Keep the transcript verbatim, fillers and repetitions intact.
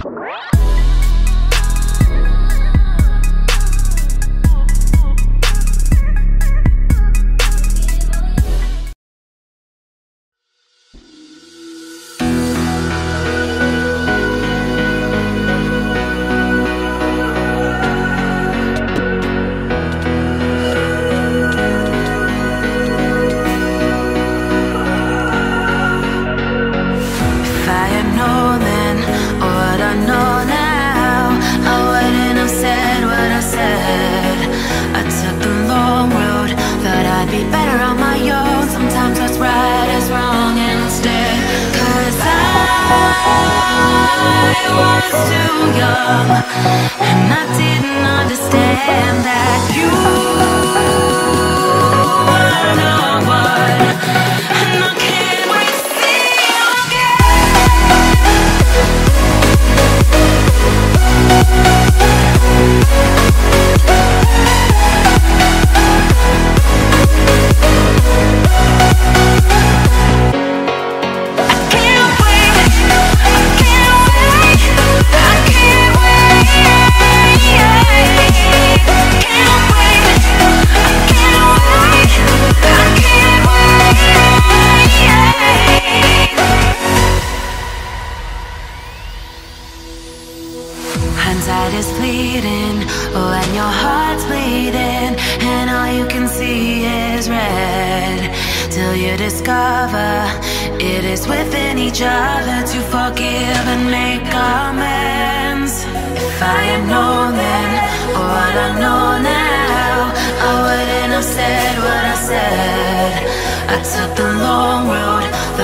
I was too young, and I didn't understand that you were the one, and I can't wait to see you hindsight is fleeting when your heart's bleeding and all you can see is red, till you discover it is within each other to forgive and make amends. If I had known then what I know now, I wouldn't have said what I said. I took the long road,